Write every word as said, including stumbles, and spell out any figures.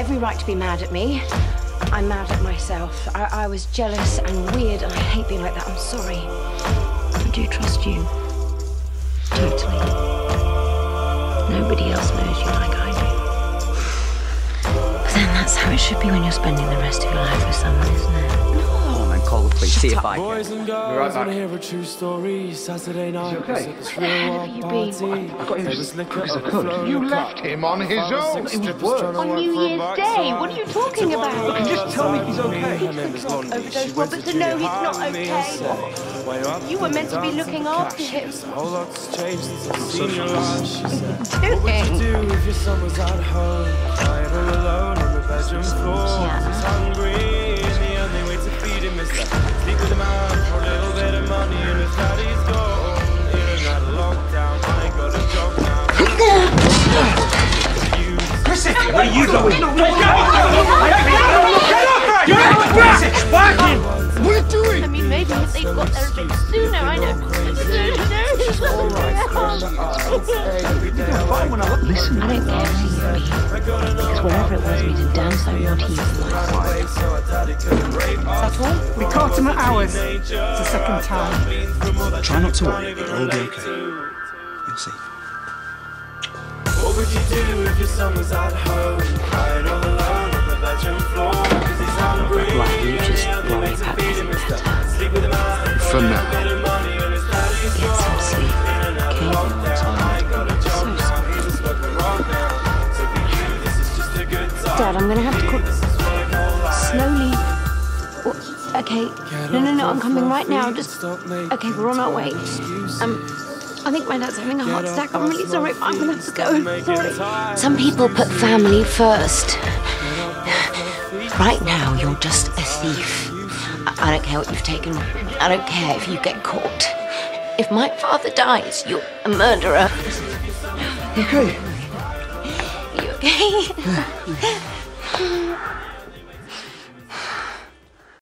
every right to be mad at me. I'm mad at myself. I, I was jealous and weird, and I hate being like that. I'm sorry. I do trust you. Totally. Nobody else knows you like I do. But then that's how it should be when you're spending the rest of your life with someone, isn't it? Come on, then call the police. See if I can. Boys and girls, Be right back. hear a true story. Saturday night, okay? Where the hell have you been? I got him just because I could. You left him on his own. It was work. On New Year's Day? What are you talking about? Can you just tell me if he's okay? He thinks not overdose, Robert, to know he's not okay. You were meant to be looking after him. Whole lot's changed since I've seen you last, she said. What would you do if your son was at home, lying all alone on the bedroom floor? He's hungry, and the only way to feed him is to sleep with a man for a little bit of money, and his daddy's gone. In and out of lockdown, I ain't got a job now. Chrissie, where are you going? No, get off! Get off! Chrissie, back in! What are you doing? I mean, maybe if they'd got there a bit sooner, I don't... Listen, I don't care who you've been, because wherever it was, we did damn so what he was like. Is that all? We caught him at ours. It's the second time. Try not to worry, it'll all be okay. You'll see. What would you do if your son was at home, crying all alone on the bedroom floor? Cause he's hungry, Well, you just worry about this better. sleep with a man For now. Get some sleep, okay? So sorry. Dad, I'm gonna have to call... Slowly... Oh, okay. No, no, no, I'm coming right now. Just... Okay, we're on our way. Um... I think my dad's having a heart attack. I'm really sorry, but I'm gonna have to go. Sorry. Some people put family first. Right now, you're just a thief. I, I don't care what you've taken. I don't care if you get caught. If my father dies, you're a murderer. You okay? Are you okay?